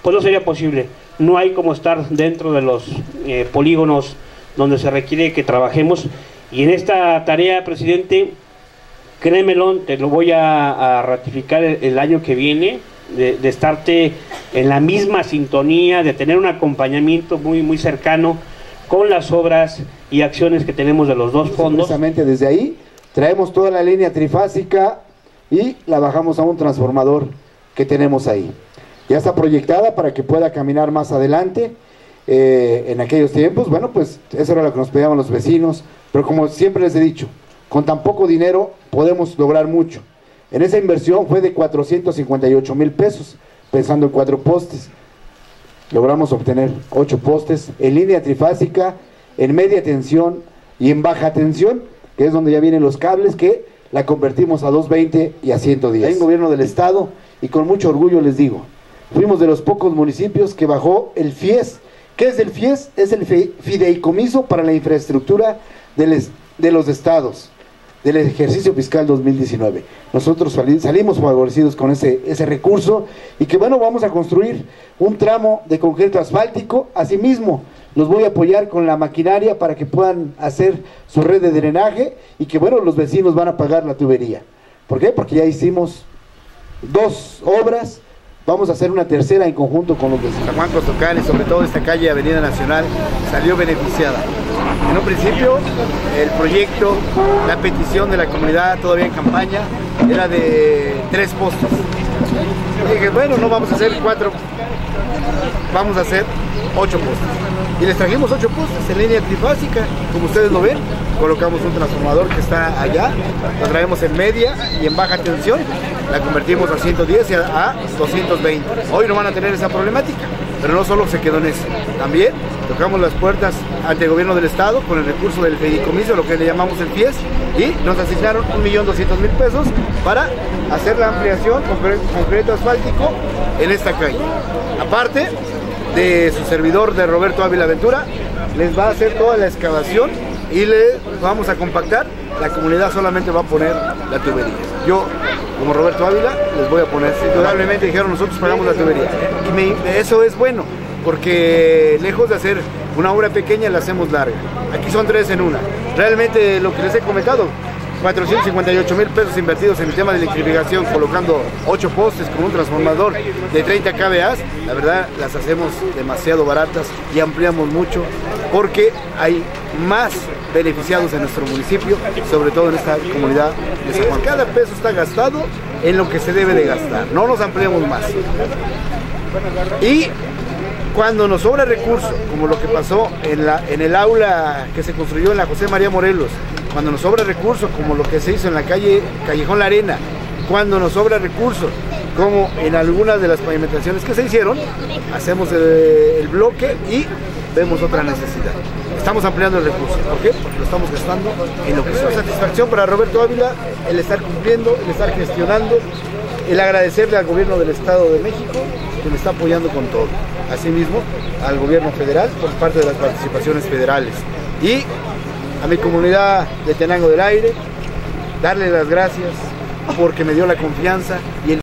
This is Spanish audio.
pues no sería posible. No hay como estar dentro de los polígonos donde se requiere que trabajemos. Y en esta tarea, presidente, créemelo, te lo voy a ratificar el año que viene, de estarte en la misma sintonía, de tener un acompañamiento muy cercano con las obras y acciones que tenemos de los dos fondos. Precisamente desde ahí traemos toda la línea trifásica y la bajamos a un transformador que tenemos ahí. Ya está proyectada para que pueda caminar más adelante. En aquellos tiempos, bueno, pues eso era lo que nos pedían los vecinos, pero como siempre les he dicho, con tan poco dinero podemos lograr mucho. En esa inversión fue de 458,000 pesos, pensando en 4 postes. Logramos obtener 8 postes en línea trifásica, en media tensión y en baja tensión, que es donde ya vienen los cables, que la convertimos a 220 y a 110. Hay un gobierno del estado, y con mucho orgullo les digo, fuimos de los pocos municipios que bajó el FIES. ¿Qué es el FIES? Es el Fideicomiso para la Infraestructura de los Estados, del ejercicio fiscal 2019. Nosotros salimos favorecidos con ese recurso, y que bueno, vamos a construir un tramo de concreto asfáltico. Asimismo, los voy a apoyar con la maquinaria para que puedan hacer su red de drenaje, y que bueno, los vecinos van a pagar la tubería. ¿Por qué? Porque ya hicimos 2 obras. Vamos a hacer una tercera en conjunto con los vecinos. San Juan Costocal, y sobre todo esta calle Avenida Nacional, salió beneficiada. En un principio, el proyecto, la petición de la comunidad todavía en campaña, era de 3 postes. Y dije, bueno, no vamos a hacer 4, vamos a hacer 8 postes. Y les trajimos 8 postes en línea trifásica, como ustedes lo ven. Colocamos un transformador que está allá, lo traemos en media y en baja tensión, la convertimos a 110 y a 220. Hoy no van a tener esa problemática, pero no solo se quedó en eso. También tocamos las puertas ante el gobierno del estado con el recurso del fideicomiso, lo que le llamamos el FIES, y nos asignaron 1.200.000 pesos para hacer la ampliación concreto asfáltico en esta calle. Aparte de su servidor, de Roberto Ávila Ventura, les va a hacer toda la excavación y le vamos a compactar. La comunidad solamente va a poner la tubería. Yo, como Roberto Ávila, les voy a poner. Indudablemente dijeron, nosotros pagamos la tubería. Y eso es bueno, porque lejos de hacer una obra pequeña, la hacemos larga. Aquí son 3 en una. Realmente lo que les he comentado, 458,000 pesos invertidos en el tema de electrificación, colocando 8 postes con un transformador de 30 kVA, la verdad las hacemos demasiado baratas y ampliamos mucho, porque hay más beneficiados en nuestro municipio, sobre todo en esta comunidad de San Juan. Cada peso está gastado en lo que se debe de gastar, no nos ampliamos más. Y cuando nos sobra recurso, como lo que pasó en el aula que se construyó en la José María Morelos, cuando nos sobra recursos, como lo que se hizo en la calle Callejón La Arena, cuando nos sobra recursos, como en algunas de las pavimentaciones que se hicieron, hacemos el bloque y vemos otra necesidad. Estamos ampliando el recurso. ¿Por qué? Porque lo estamos gastando en lo que es una satisfacción para Roberto Ávila, el estar cumpliendo, el estar gestionando, el agradecerle al gobierno del Estado de México, que me está apoyando con todo. Asimismo, al gobierno federal, por parte de las participaciones federales. Y a mi comunidad de Tenango del Aire, darle las gracias porque me dio la confianza y el